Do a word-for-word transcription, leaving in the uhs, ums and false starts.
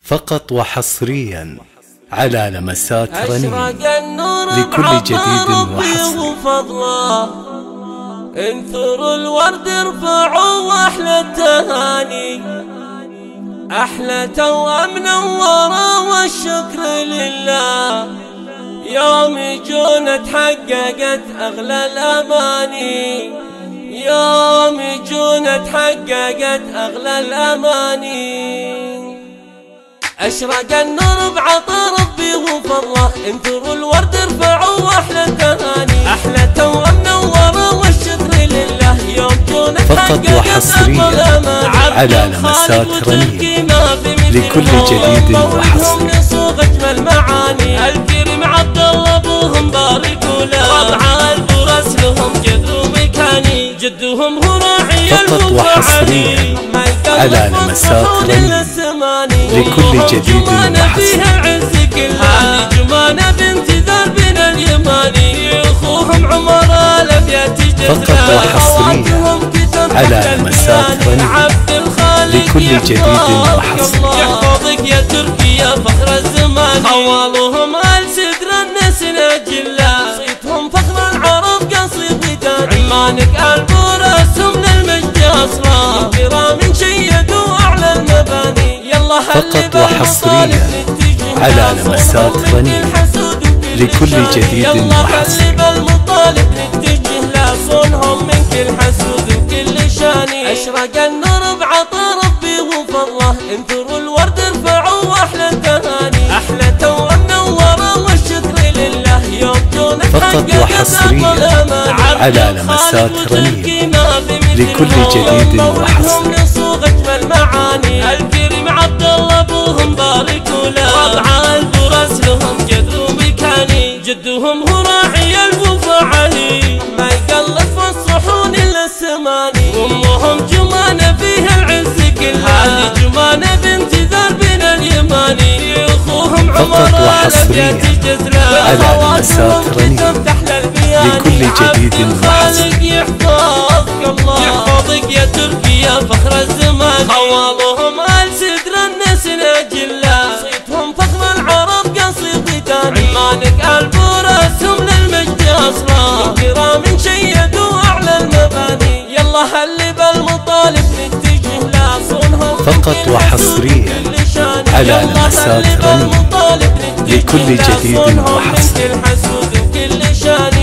فقط وحصريا على لمسات رنين لكل جديد وحصري. انثروا الورد ارفعوا واحلى التهاني، احلى توأم منورة والشكر لله. يوم يجونا تحققت اغلى الاماني، يوم يجونا تحققت اغلى الاماني. اشرق النور بعطاء ربي وفضله، انثروا الورد ارفعوا واحلى التهاني، احلى توأم منورة والشكر لله. يوم جونا فقط وحصريا على لمسات رنين لكل جديد وحصري. نصوغ اجمل معاني، الكريم عبد الله ابوهم باركوا له، ربع الفرس لهم جد ومكاني، جدهم هو راعي فقط وحصريا على لمسات رنين لكل جديد وحصري. هذه جمانة بنت ذرب اليماني، اخوهم عمر الابيات فقط وحصريا على لمسات رنين لكل جديد وحصري. يحفظك يا تركيا فخر الزمان، حوالهم ال سدر النسنا جلا، صيتهم فخر العرب قصيد ودان، عمانك البورسهم للمجد اصلا، كرام شيدوا اعلى المباني. يلا فقط وحصريا على لمسات رنين لكل جديد وحصري. بالمطالب نتجه لصونهم من كل حسود وكل شاني، اشرق النور بعطاء ربي وفضله، انثروا الورد ارفعوا واحلى التهاني، احلى توأم منورة والشكر لله. يوم جونا فقط وحصريا على لمسات رنين لكل جديد وحصري. نصوغ اجمل معاني، الكريم عبد الله ابوهم باركوا له، ربع الفرس لهم جد ومكاني، جدهم هو راعي الوفا علي، ما يقلف الصحون الا السماني، وامهم جمانة فيها العز كلها، هذه جمانة بنت ذرب اليماني، اخوهم عمر الابيات على لمسات رنين لكل جديد وحصري. يحفظك الله يحفظك يا تركيا فخر الزمان، حوالهم ال سدر النسنا جلا، صيتهم فخر العرب قصيد ودان، عمانك البورسهم للمجد اصلا، كرام شيدوا اعلى المباني. يلا هل بالمطالب نتجه لصونهم فقط وحصريا على لمسات رنين لكل جديد وحصري.